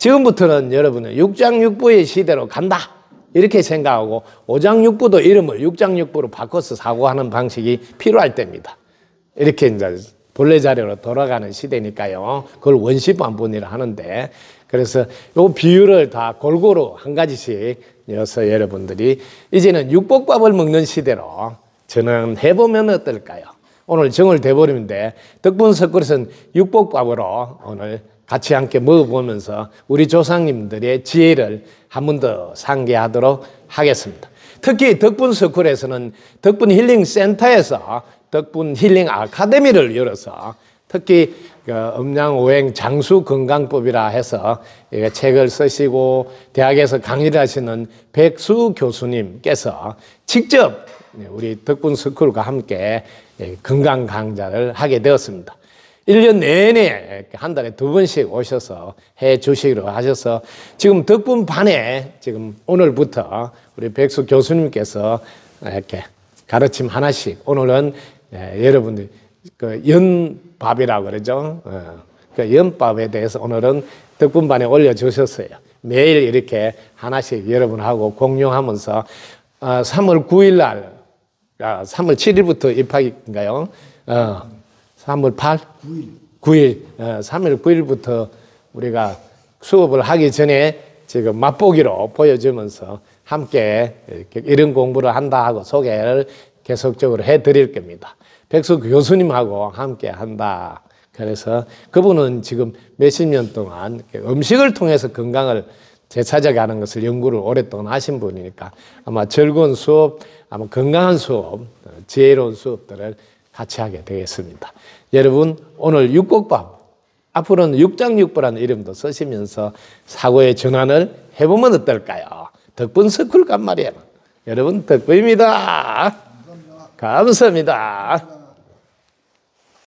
지금부터는 여러분은 육장육부의 시대로 간다 이렇게 생각하고 오장육부도 이름을 육장육부로 바꿔서 사고하는 방식이 필요할 때입니다. 이렇게 이제 본래 자료로 돌아가는 시대니까요. 그걸 원시반본이라 하는데, 그래서 요 비율을 다 골고루 한 가지씩 여서 여러분들이 이제는 육복밥을 먹는 시대로 전환해보면 어떨까요? 오늘 정을 돼버리는데 덕분석그릇은 육복밥으로 오늘 같이 함께 먹어보면서 우리 조상님들의 지혜를 한 번 더 상기하도록 하겠습니다. 특히 덕분석굴에서는 덕분힐링센터에서 덕분힐링 아카데미를 열어서 특히 음양오행 장수건강법이라 해서 책을 쓰시고 대학에서 강의를 하시는 백수 교수님께서 직접 우리 덕분스쿨과 함께 건강 강좌를 하게 되었습니다. 1년 내내 한 달에 2번씩 오셔서 해 주시기로 하셔서 지금 덕분반에 지금 오늘부터 우리 백수 교수님께서 이렇게 가르침 하나씩 오늘은 여러분들 그 연밥이라고 그러죠. 그 연밥에 대해서 오늘은 덕분반에 올려주셨어요. 매일 이렇게 하나씩 여러분하고 공유하면서 3월 9일 날 3월 7일부터 입학인가요? 3월 8? 9일. 3월 9일부터 우리가 수업을 하기 전에 지금 맛보기로 보여주면서 함께 이렇게 이런 공부를 한다 하고 소개를 계속적으로 해드릴 겁니다. 백수 교수님하고 함께 한다. 그래서 그분은 지금 몇십 년 동안 음식을 통해서 건강을 되찾아가는 것을 연구를 오랫동안 하신 분이니까 아마 즐거운 수업, 아마 건강한 수업, 지혜로운 수업들을 같이 하게 되겠습니다. 여러분 오늘 육곡밥, 앞으로는 육장육부라는 이름도 쓰시면서 사고의 전환을 해보면 어떨까요? 덕분스쿨 간 말이에요. 여러분 덕분입니다. 감사합니다.